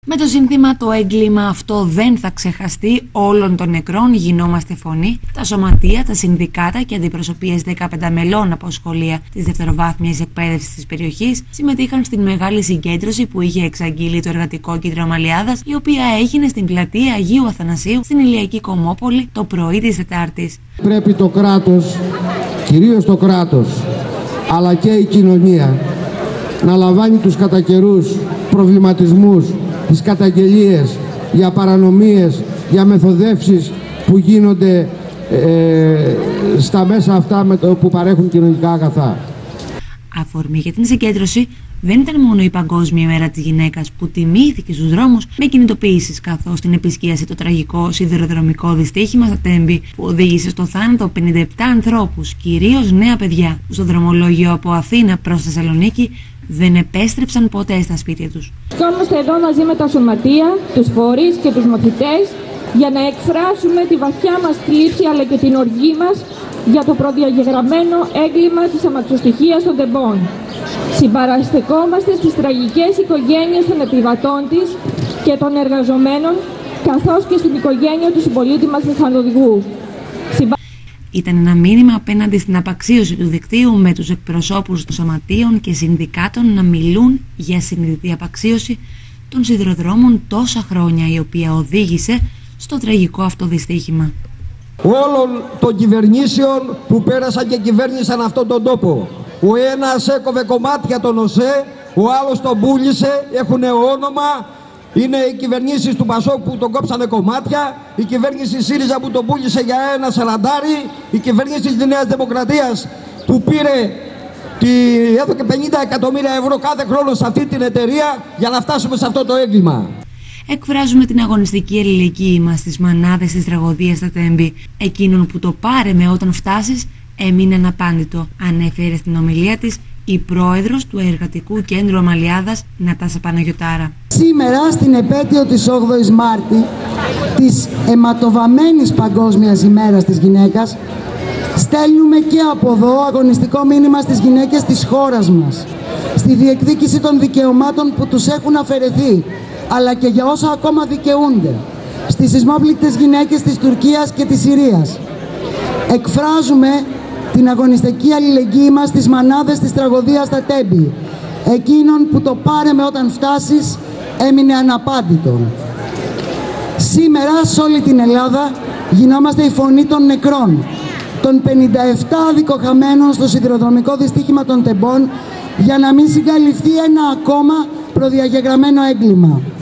Με το σύνθημα «Το έγκλημα αυτό δεν θα ξεχαστεί, όλων των νεκρών γινόμαστε φωνή», τα σωματεία, τα συνδικάτα και αντιπροσωπείες 15 μελών από σχολεία της δευτεροβάθμιας εκπαίδευσης της περιοχής συμμετείχαν στην μεγάλη συγκέντρωση που είχε εξαγγείλει το Εργατικό Κέντρο Αμαλιάδας, η οποία έγινε στην πλατεία Αγίου Αθανασίου στην Ηλιακή Κομμόπολη το πρωί της Τετάρτης. Πρέπει το κράτος, κυρίως το κράτος, αλλά και η κοινωνία, να λαμβάνει τους κατά καιρούς προβληματισμούς, τις καταγγελίες για παρανομίες, για μεθοδεύσεις που γίνονται στα μέσα αυτά που παρέχουν κοινωνικά αγαθά. Αφορμή για την συγκέντρωση δεν ήταν μόνο η Παγκόσμια Μέρα της Γυναίκας που τιμήθηκε στους δρόμους με κινητοποιήσεις, καθώς την επισκίασε το τραγικό σιδηροδρομικό δυστύχημα στα Τέμπη που οδήγησε στο θάνατο 57 ανθρώπους, κυρίως νέα παιδιά, που στο δρομολόγιο από Αθήνα προς Θεσσαλονίκη δεν επέστρεψαν ποτέ στα σπίτια τους. Βρισκόμαστε εδώ μαζί με τα σωματεία, τους φορείς και τους μαθητές για να εκφράσουμε τη βαθιά μας θλίψη αλλά και την οργή μας για το προδιαγεγραμμένο έγκλημα της αμαξοστοιχείας των τεμπών. Συμπαραστεκόμαστε στις τραγικές οικογένειες των επιβατών της και των εργαζομένων, καθώς και στην οικογένεια του συμπολίτη μας μηχανοδηγού. Ήταν ένα μήνυμα απέναντι στην απαξίωση του δικτύου, με τους εκπροσώπους των σωματείων και συνδικάτων να μιλούν για συνειδητή απαξίωση των σιδηροδρόμων τόσα χρόνια, η οποία οδήγησε στο τραγικό αυτό δυστύχημα. Όλων των κυβερνήσεων που πέρασαν και κυβέρνησαν αυτόν τον τόπο. Ο ένας έκοβε κομμάτια τον ΟΣΕ, ο άλλος τον πούλησε, έχουν όνομα. Είναι οι κυβερνήσεις του Πασόκ που τον κόψανε κομμάτια, η κυβέρνηση ΣΥΡΙΖΑ που τον πούλησε για ένα σαραντάρι, η κυβέρνηση της Νέας Δημοκρατίας που έδωκε 50 εκατομμύρια ευρώ κάθε χρόνο σε αυτή την εταιρεία για να φτάσουμε σε αυτό το έγκλημα. Εκφράζουμε την αγωνιστική αλληλεγγύη μας στις μανάδες της τραγωδίας στα Τέμπη. Εκείνον που το πάρε με όταν φτάσεις έμεινε αναπάντητο, ανέφερε στην ομιλία της η πρόεδρος του Εργατικού Κέντρου Αμαλιάδας, Νατάσα Παναγιωτάρα. Σήμερα, στην επέτειο της 8ης Μάρτη, της αιματοβαμμένης Παγκόσμιας ημέρας της γυναίκας, στέλνουμε και από εδώ αγωνιστικό μήνυμα στις γυναίκες της χώρας μας, στη διεκδίκηση των δικαιωμάτων που τους έχουν αφαιρεθεί, αλλά και για όσα ακόμα δικαιούνται, στις σεισμόπληκτες γυναίκες της Τουρκίας και της Συρίας. Εκφράζουμε την αγωνιστική αλληλεγγύη μας στις μανάδες της τραγωδίας στα Τέμπη, εκείνον που το πάρε με όταν φτάσεις έμεινε αναπάντητο. Σήμερα σε όλη την Ελλάδα γινόμαστε η φωνή των νεκρών, των 57 αδικοχαμένων στο σιδηροδρομικό δυστύχημα των Τεμπών, για να μην συγκαλυφθεί ένα ακόμα προδιαγεγραμμένο έγκλημα.